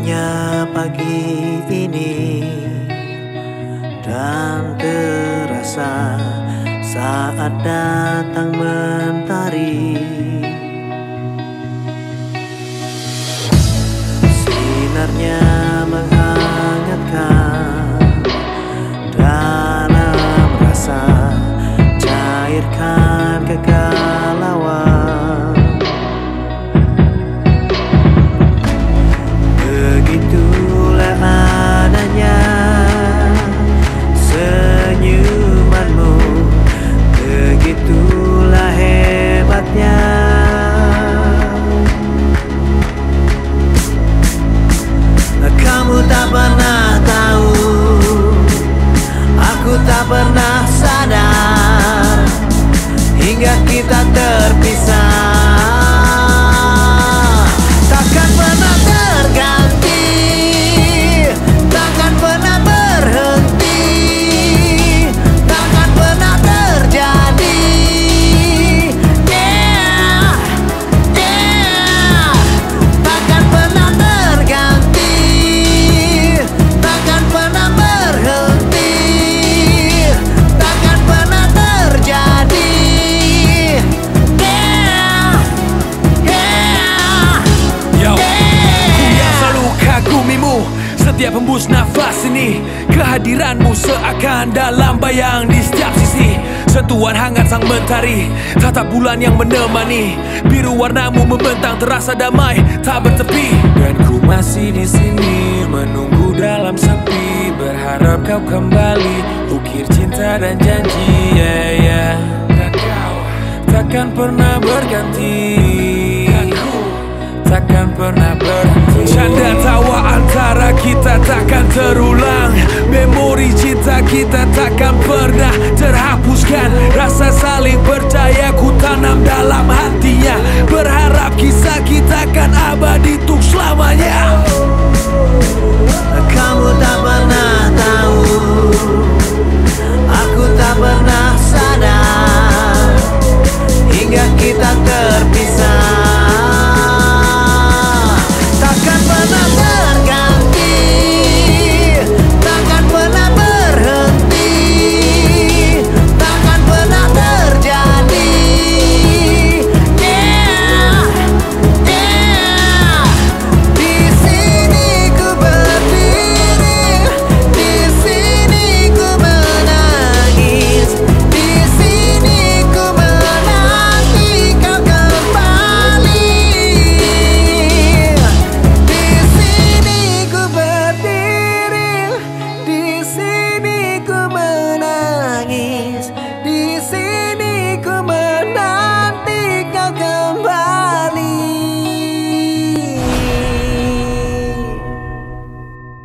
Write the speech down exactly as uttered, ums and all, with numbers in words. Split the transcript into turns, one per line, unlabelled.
Sinarnya pagi ini dan terasa saat datang mentari. Sinarnya menghangatkan dalam rasa, cairkan kegalauan. Begitulah adanya senyumanmu, begitulah hebatnya. Kamu tak pernah tahu, aku tak pernah sadar, hingga kita terpisah. Takkan pernah terganti, takkan pernah berhenti, takkan pernah terjadi. Yeah, yeah. Takkan pernah terganti, takkan pernah berhenti, takkan pernah terjadi. Yeah, yeah,
Yo, ku yang selalu kagumimu setiap hembus nafas ini. Kehadiranmu seakan dalam bayang di setiap sisi. Sentuhan hangat sang mentari, tatap bulan yang menemani. Biru warnamu membentang terasa damai tak bertepi. Dan ku masih di sini menunggu dalam sepi, berharap kau kembali, ukir cinta dan janji. Yeah, yeah. Dan kau takkan pernah berganti, takkan pernah berhenti. Canda tawa antara kita takkan terulang, memori cinta kita takkan pernah terhapuskan. Rasa saling percaya ku tanam dalam hatinya, berharap kisah kita akan abadi untuk selamanya.